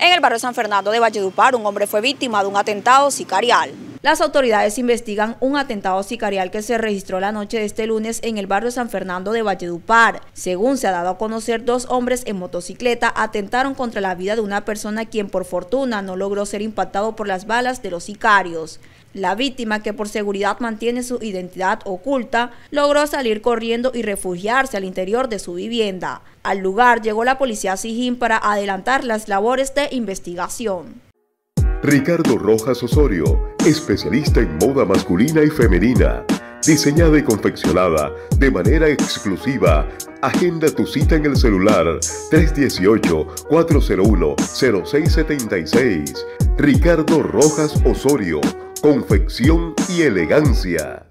En el barrio San Fernando de Valledupar, un hombre fue víctima de un atentado sicarial. Las autoridades investigan un atentado sicarial que se registró la noche de este lunes en el barrio San Fernando de Valledupar. Según se ha dado a conocer, dos hombres en motocicleta atentaron contra la vida de una persona quien por fortuna no logró ser impactado por las balas de los sicarios. La víctima, que por seguridad mantiene su identidad oculta, logró salir corriendo y refugiarse al interior de su vivienda. Al lugar llegó la policía Sijín para adelantar las labores de investigación. Ricardo Rojas Osorio, especialista en moda masculina y femenina, diseñada y confeccionada de manera exclusiva. Agenda tu cita en el celular 318-401-0676. Ricardo Rojas Osorio, confección y elegancia.